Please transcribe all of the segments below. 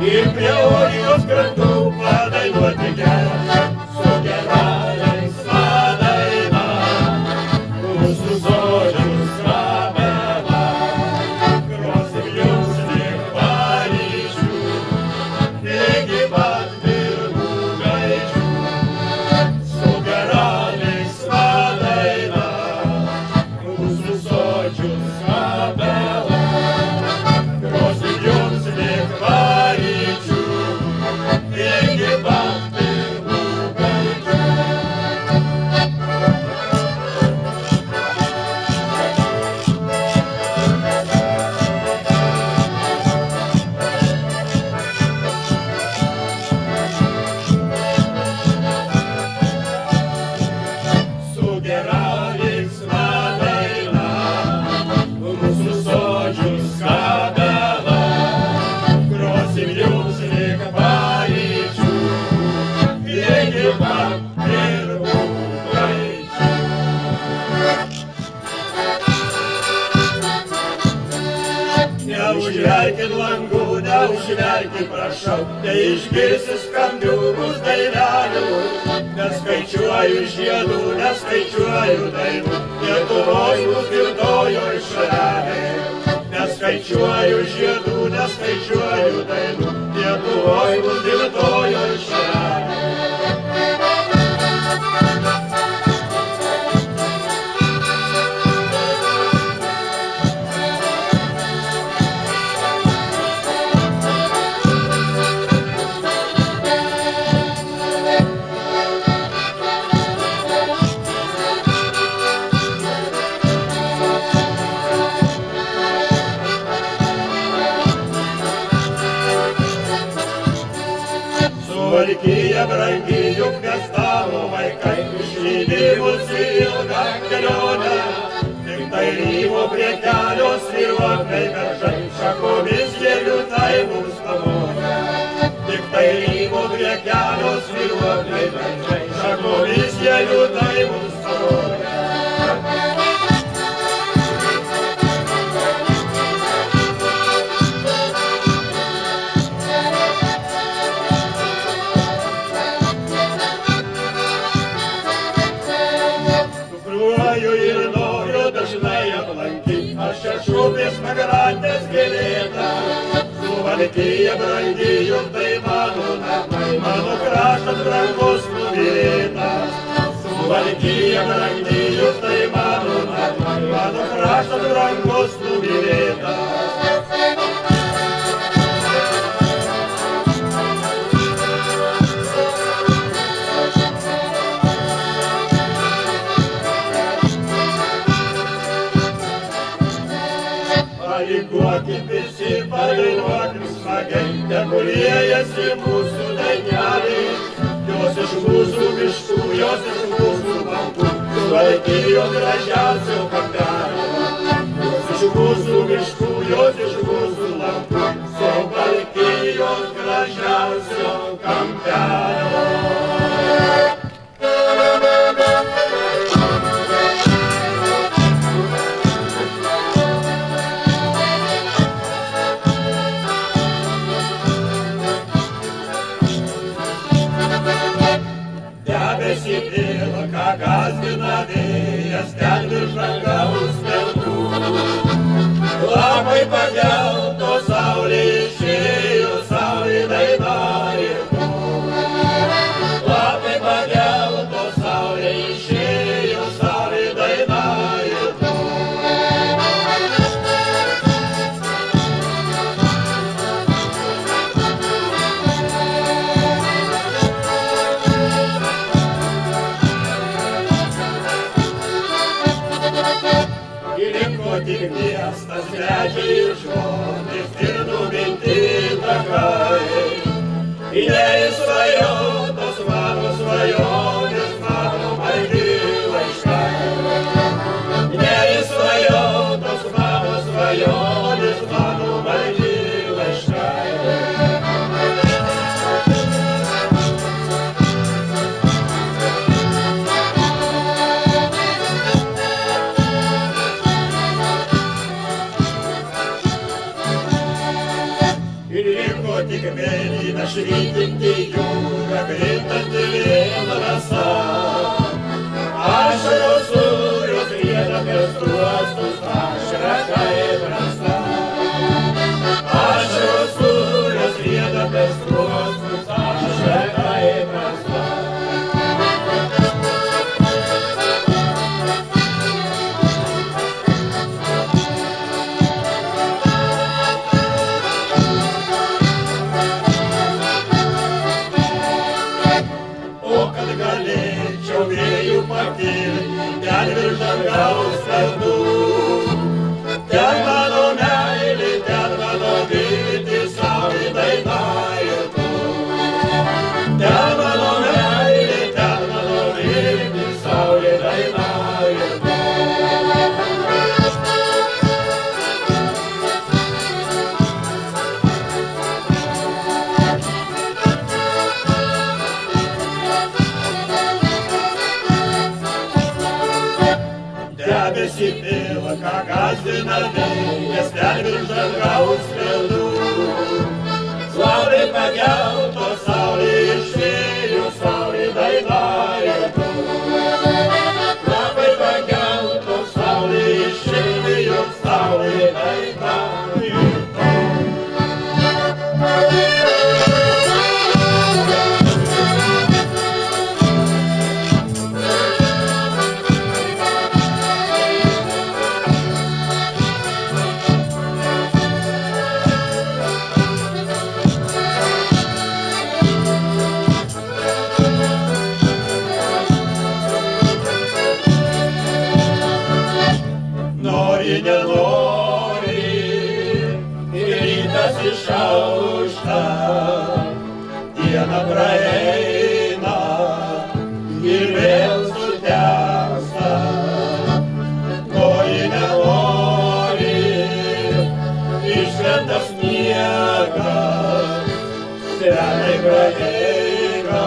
ir prie Orijos krantų padainuoti gerą su gera linksma daina. Mūsų žodžių skambėla, grosim jums lyg paryžių, iki pat pirmų gaidžių. Su gera linksma daina, mūsų žodžių skambėla, grosim jums lyg paryžių, iki pat pirmų gaidžių. Su gera linksma daina, mūsų žodžių skambėla, grosim jums lyg paryžių, iki pat pirmų gaidžių. Neužverkit langų, neužverkit, prašau, neišgirsi skambių mūsų dainelių. Neskaičiuoju žiedų, neskaičiuoju dainų, Lietuvos mūsų girdojoj šalelė. Neskaičiuoju žiedų, neskaičiuoju dainų, Lietuvos mūsų girdojoj šalelė. Suvalkija brangi, juk mes tavo vaikai, išlydimus į ilgą kelionę. Tik tai rymo prie kelio svyruokliai beržai, šakomis jie liūtai mums pamoja. Tik tai rymo prie kelio svyruokliai beržai, šakomis jie liūtai mums pamoja. Ir noriu dažnai aplankyt, aš čia šūpės pagrantės gėlėta. Suvalkija brangi, juk tai mano namai, mano kraštas brangus numylėtas. Suvalkija brangi, juk tai mano namai, mano kraštas brangus numylėtas. Padainuokit visi, padainuokit smagiai, tegu liejasi mūsų daineliai. Jos iš mūsų miškų, jos iš mūsų laukų, Suvalkijos gražiausio kampelio. Jos iš mūsų miškų, jos iš mūsų laukų, Suvalkijos gražiausio kampelio. Ką gąsdina vėjas, ten virš dangaus keltų. Labai pagelto saulė išėjo, saulė dainavimo. Labai pagelto saulė išėjo, saulė dainavimo. Tik miestas, medžiai ir žmonės, ir numinti takai. Neįsvajotos mano svajonės, mano margi laiškai. Neįsvajotos mano svajonės, mano margi laiškai. ir liko tik mėlyna švytinti jūra, krintanti vėl rasa. Ašaros sūrios rieda per skruostus, ašara įprasta. Ašaros sūrios rieda per skruostus, ašara įprasta. Ten virš dangaus kalnų, ten mano meilė, ten mano viltis, saulė dainuoja tu. Ten mano meilė, ten mano viltis, saulė dainuoja tu. Debesį pilą, ką gąsdina vėjas, ten virš dangaus kalnų. Saulė pagelto, saulė išėjo, saulė dainuoja tu. Labai pagelto, saulė išėjo, saulė dainuoja tu. Nenori, ir rytas išaušta, diena praeina ir vėl sutemsta. Nori, nenori, iškrenta sniegas, senai prabėga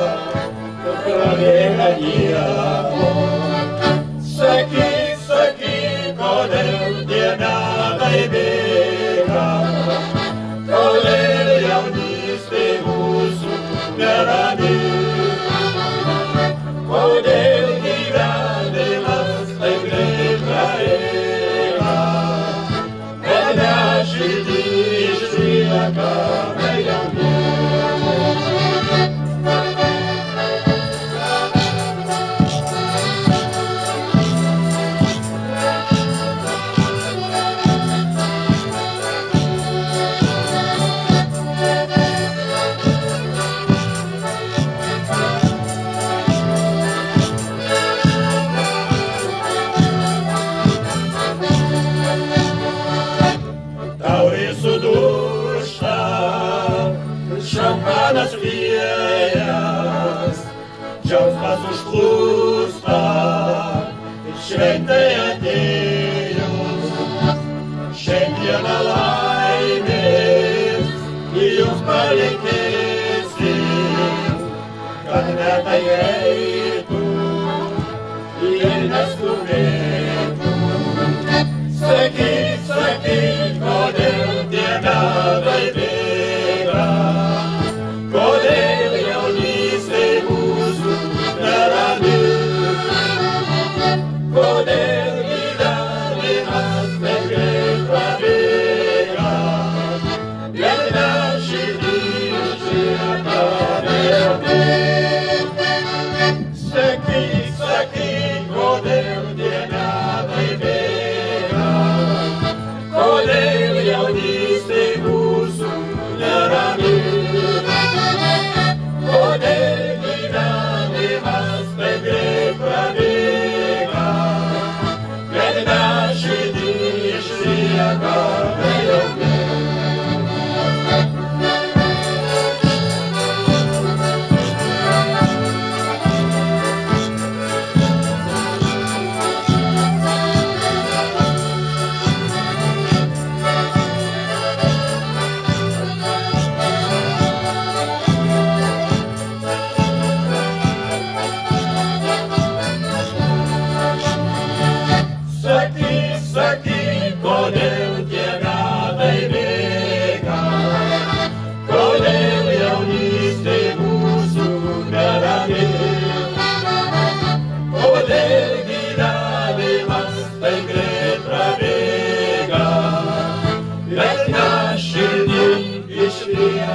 nieko. Sakyk, kodėl diena taip bėga, kodėl jaunystė mūsų nerami, kodėl gyvenimas taip greit praeina, bet mes širdį išliekame jauni. Šampanas liejas, džiaugsmas užplūsta, šventai atėjus. Šiandieną laimės jums palinkėsim, kad metai eitų ir neskubėtų. Sakyk, kodėl diena taip bėga, kodėl jaunystė mūsų nerami, kodėl gyvenimas taip greit prabėga, bet mes širdį išliekame jauni.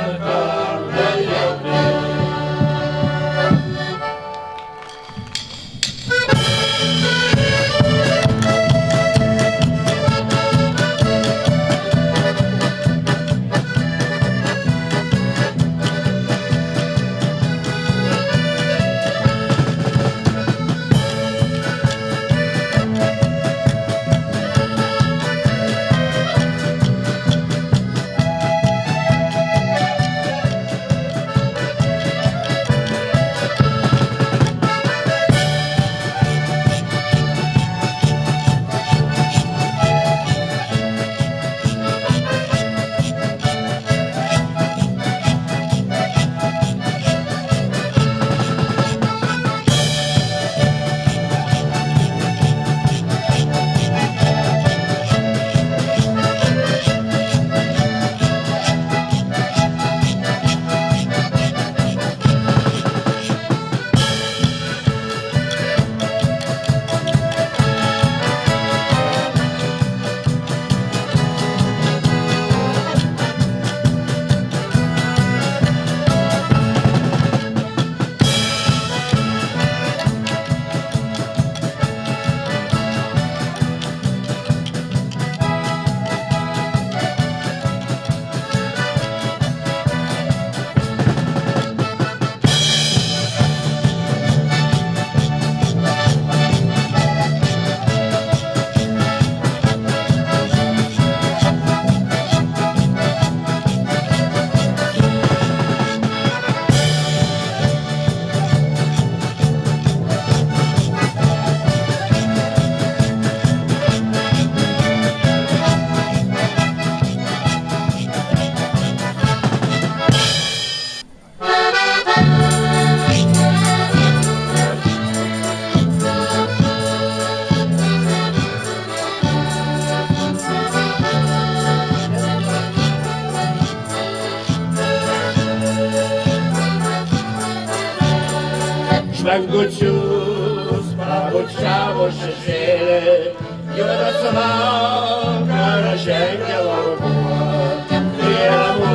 Žvangučius pabučiavo šešėlį, juodas vakarą žengė lauku. Prie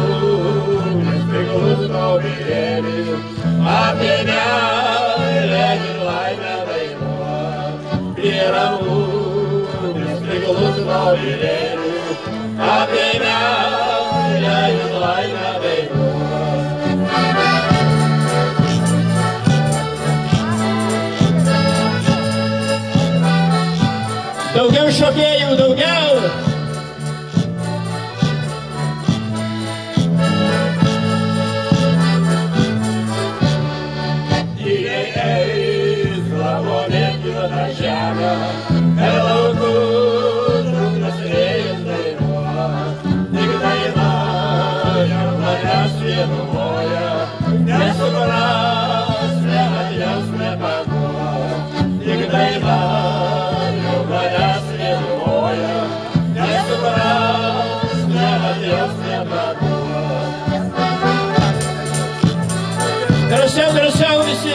ramūnės prigludo vyrėlį, apie meilę ir laimę dainuo. Prie ramūnės prigludo vyrėlį, apie meilę ir laimę dainuo. Daugiau šokėjų, daugiau! Tyliai eis lavonėn juodą žemę, per laukus drungnas vėjas dainuoja. Tik daina jau manęs vienumoja, nesupras, neatjaus, nepaguoja. Tik daina manęs vienumoja, nesupras, neatjaus, nepaguoja. Drąsiau, drąsiau visi!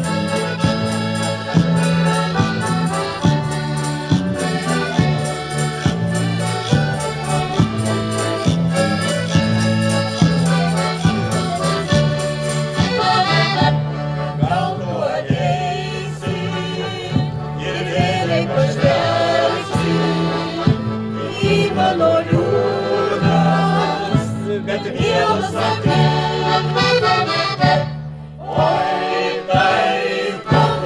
Gal tu ateisi ir vėliai pažvelgsi į mano liūdnas, bet mielas akis. Oi tai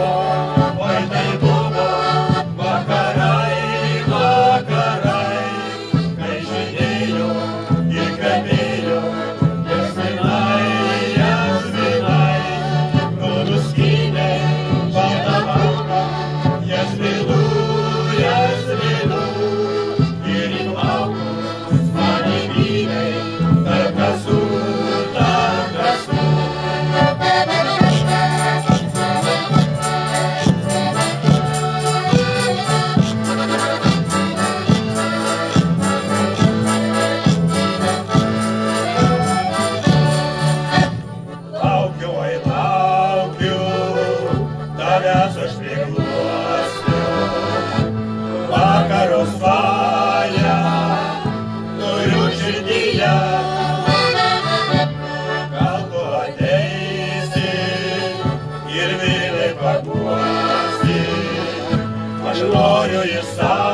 buvo vakarai, vakarai, kai žydėjo ir kvepėjo jasminai, jasminai, nuskynė baltą baltą, jasminų, jasminų, ir į plaukus man įvynė tarp kasų, tarp kasų. iš savo.